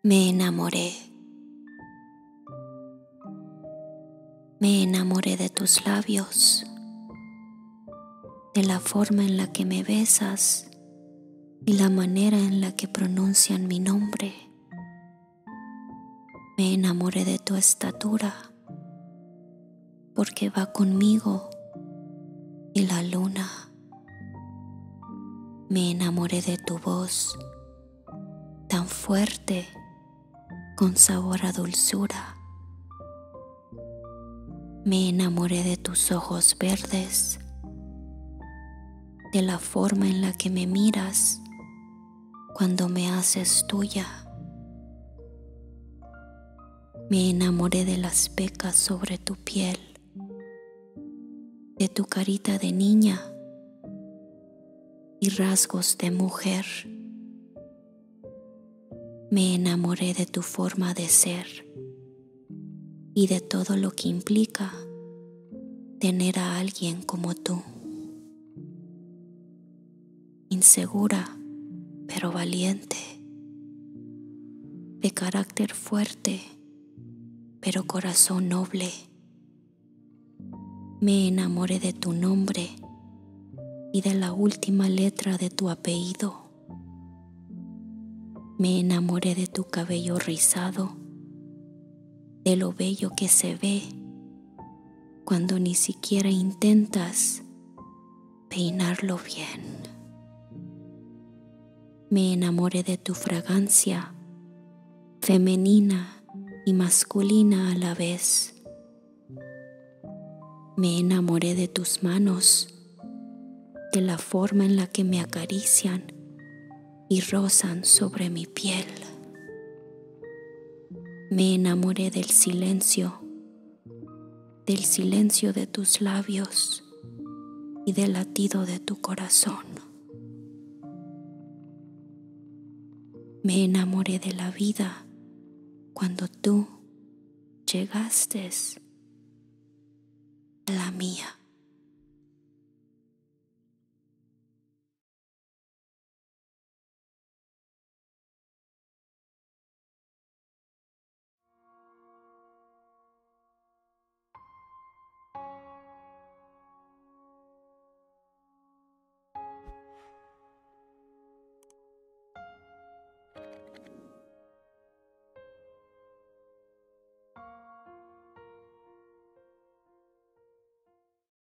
Me enamoré. Me enamoré de tus labios, de la forma en la que me besas y la manera en la que pronuncian mi nombre. Me enamoré de tu estatura, porque va conmigo y la luna. Me enamoré de tu voz, tan fuerte, con sabor a dulzura. Me enamoré de tus ojos verdes, de la forma en la que me miras cuando me haces tuya. Me enamoré de las pecas sobre tu piel, de tu carita de niña y rasgos de mujer. Me enamoré de tu forma de ser y de todo lo que implica tener a alguien como tú. Insegura, pero valiente, de carácter fuerte, pero corazón noble. Me enamoré de tu nombre y de la última letra de tu apellido. Me enamoré de tu cabello rizado, de lo bello que se ve cuando ni siquiera intentas peinarlo bien. Me enamoré de tu fragancia, femenina y masculina a la vez. Me enamoré de tus manos, de la forma en la que me acarician y rozan sobre mi piel. Me enamoré del silencio de tus labios y del latido de tu corazón. Me enamoré de la vida cuando tú llegaste a la mía.